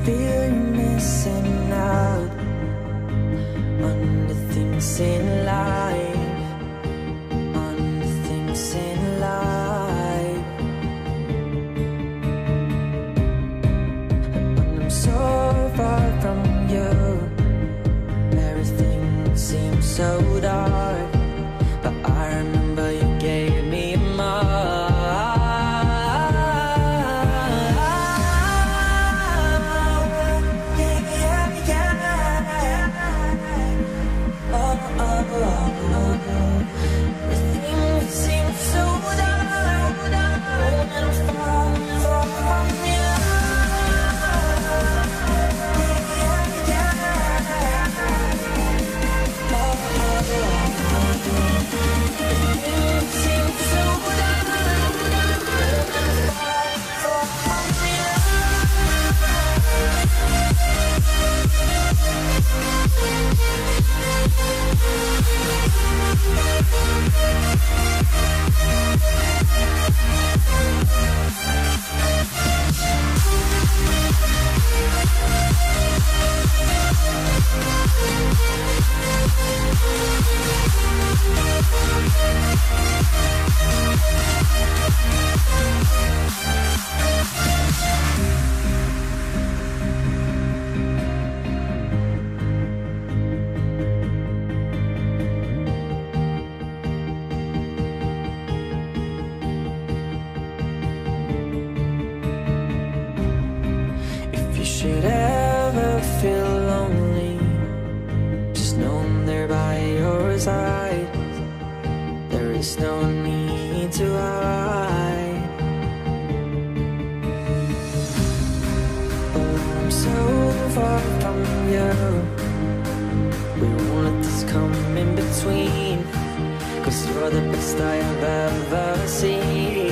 feel you missing out on the things in life, on the things in life. When I'm so far from you, everything seems so dark, but I remember you gave me more. Should ever feel lonely, just know I'm there by your side. There is no need to hide. Oh, I'm so far from you, we won't let this come in between, 'cause you're the best I have ever seen.